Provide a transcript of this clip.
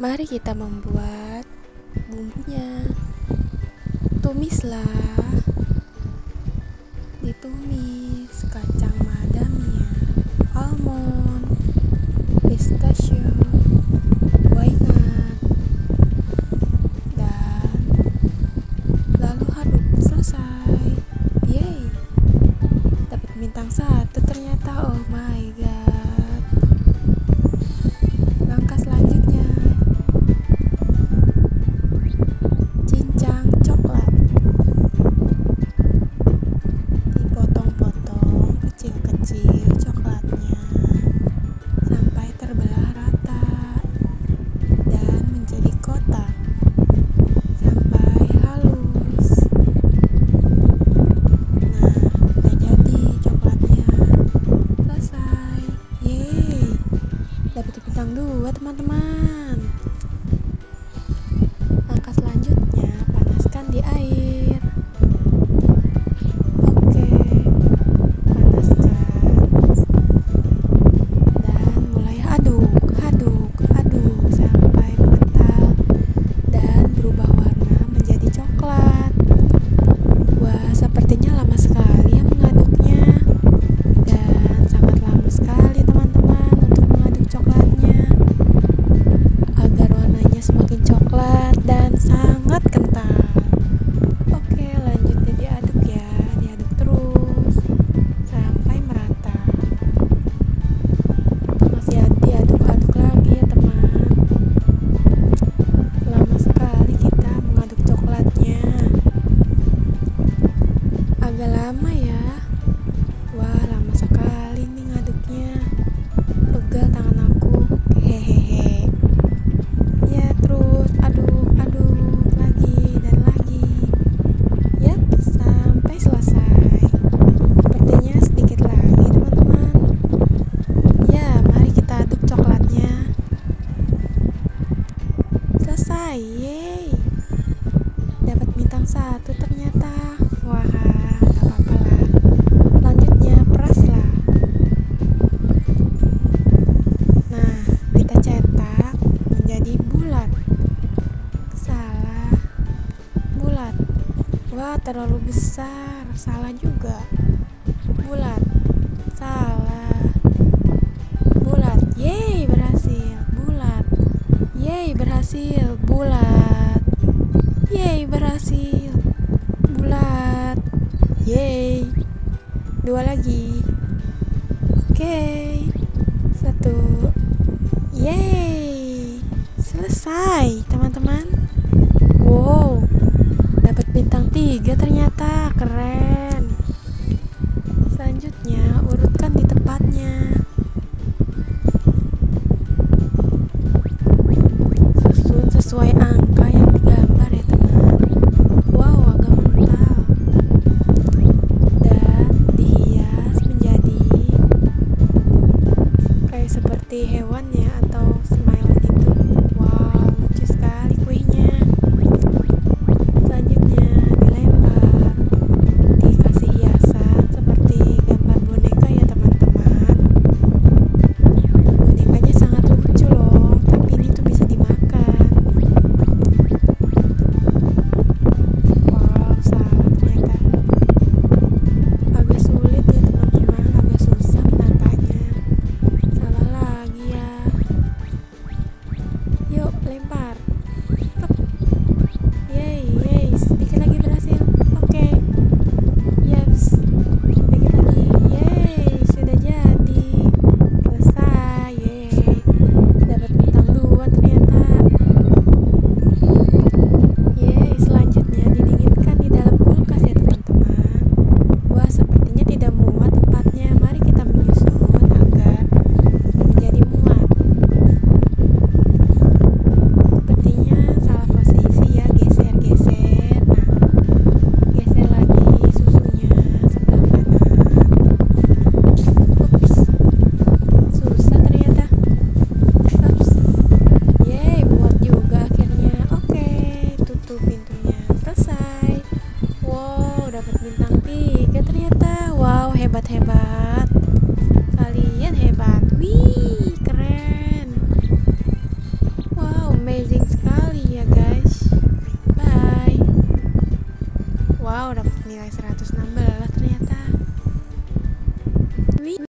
Mari kita membuat bumbunya. Tumislah. Ditumis kacang macadamia, almond, pistachio, walnut, dan lalu aduk. Selesai. Yeay, dapat bintang 1 ternyata. Oh my god. Langkah selanjutnya, cincang coklat. Dipotong-potong kecil-kecil coklatnya sampai terbelah rata dan menjadi kotak sampai halus. Nah, udah jadi coklatnya. Selesai. Yeay, dapat bintang 2 teman-teman. Langkah selanjutnya, panaskan di air. Oke, panaskan dan mulai aduk sampai mengental dan berubah warna menjadi coklat. Wah, sepertinya lama sekali ya mengaduknya, dan sangat lama sekali teman-teman untuk mengaduk coklatnya agar warnanya semakin coklat dan sangat kental. Oke, lanjutnya diaduk ya, diaduk terus sampai merata. Masih diaduk-aduk lagi ya teman. Lama sekali kita mengaduk coklatnya, agak lama ya. Wah, lama sekali nih ngaduknya, pegal tangan aku. Hehehe. Ya, terus aduk lagi dan lagi. Yap, sampai selesai. Sepertinya sedikit lagi teman-teman. Ya, mari kita aduk coklatnya. Selesai. Yeay, dapat bintang 1 ternyata. Wah, gak apa-apa lah. Selanjutnya peraslah. Nah, kita cetak menjadi bulat. Salah, bulat. Wah, terlalu besar. Salah juga. Bulat. Salah. Bulat. Yeay, berhasil. Bulat. Yeay, berhasil. Bulat. Yeay, berhasil. Bulat. Yeay. 2 lagi. Oke. 1. Yeay. Selesai, teman-teman. Wow, dapat bintang 3 ternyata. Keren. Selanjutnya, urutkan di tempatnya. Susun sesuai angka yang digambar ya teman. Wow, agak mental. Dan dihias menjadi kayak seperti hewan ya, atau smile gitu. Wow, lucu sekali kuenya. Selanjutnya dilempar, dikasih hiasan seperti gambar boneka ya teman-teman. Bonekanya sangat lucu loh, tapi ini tuh bisa dimakan. Wow, salah ternyata. Agak sulit ya teman-teman, agak susah menatanya. Salah lagi ya. Yuk, lempar. Tek. Yeay, sedikit lagi berhasil. Oke. Yaps, sedikit lagi. Yeay, sudah jadi. Selesai. Yeay, dapat bintang 2 ternyata. Yeay, selanjutnya didinginkan di dalam kulkas ya teman-teman. Wah, sepertinya tidak muat tempatnya. Mari kita menyusun agar menjadi muat. Seperti Wow, dapat nilai 116.